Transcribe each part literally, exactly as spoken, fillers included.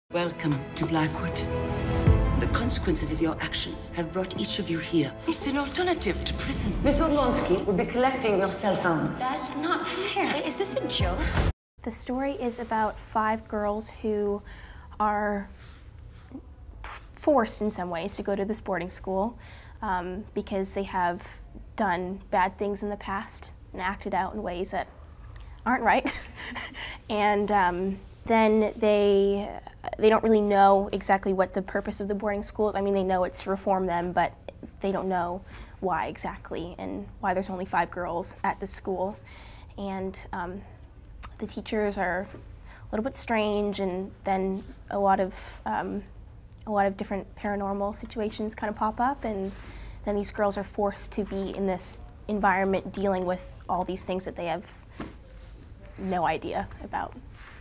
Welcome to Blackwood. The consequences of your actions have brought each of you here. It's an alternative to prison. Miss Orlonsky will be collecting your cell phones. That's not fair. Is this a joke? The story is about five girls who are forced in some ways to go to this boarding school um, because they have done bad things in the past and acted out in ways that aren't right. and um, then they they don't really know exactly what the purpose of the boarding school is. I mean, they know it's to reform them, but they don't know why exactly and why there's only five girls at the school. And um, the teachers are a little bit strange, and then a lot of um, a lot of different paranormal situations kind of pop up, and then these girls are forced to be in this environment dealing with all these things that they have no idea about.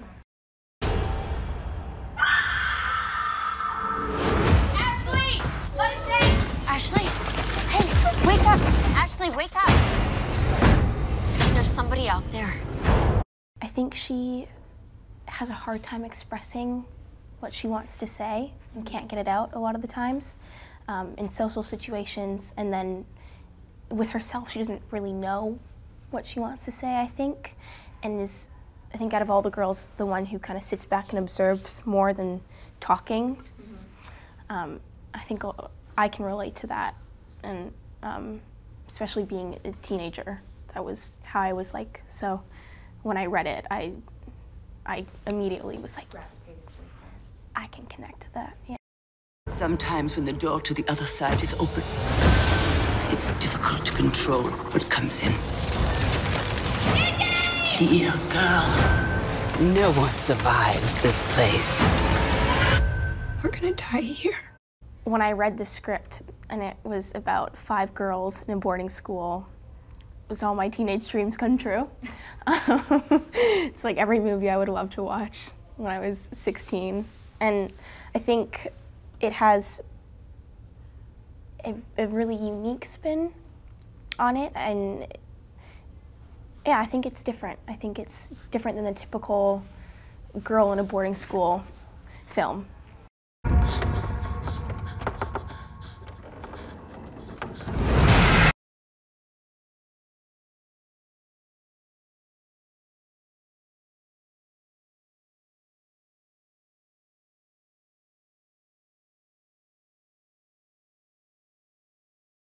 Ashley! What is it? Ashley! Hey, wake up! Ashley, wake up! There's somebody out there. I think she has a hard time expressing what she wants to say and can't get it out a lot of the times um, in social situations, and then with herself she doesn't really know what she wants to say, I think, and is, I think out of all the girls, the one who kind of sits back and observes more than talking. Mm-hmm. um, I think I can relate to that, and um, especially being a teenager, that was how I was like. So when I read it, I, I immediately was like, I can connect to that. Yeah. Sometimes when the door to the other side is open, it's difficult to control what comes in. Dear girl, no one survives this place. We're gonna die here. When I read the script, and it was about five girls in a boarding school, it was all my teenage dreams come true. It's like every movie I would love to watch when I was sixteen. And I think it has a, a really unique spin on it, and yeah, I think it's different. I think it's different than the typical girl in a boarding school film.